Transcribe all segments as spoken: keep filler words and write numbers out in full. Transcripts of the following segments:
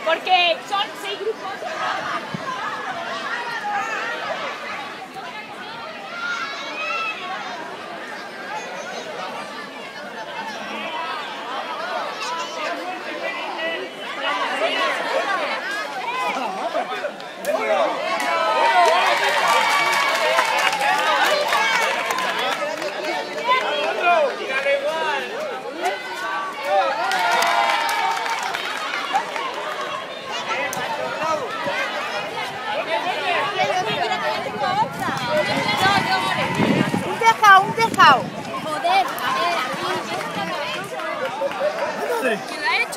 Porque son seis grupos. Un tejado, un tejado. Joder, a ver, a mí. ¿Quién lo ha hecho?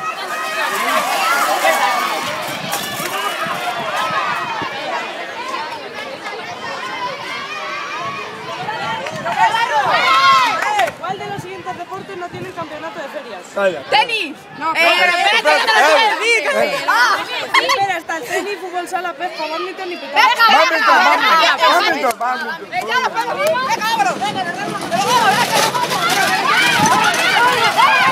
¿Cuál de los siguientes deportes no tiene campeonato de ferias? ¡Tenis! No, Eh, espérate, que te lo voy a decir, que sí. Ah, espera, está el tenis, fútbol sala, pesca, badminton y pesca, picada. pesca, Badminton, badminton, badminton. Venga, venga, venga, cabrón. Venga, venga, venga.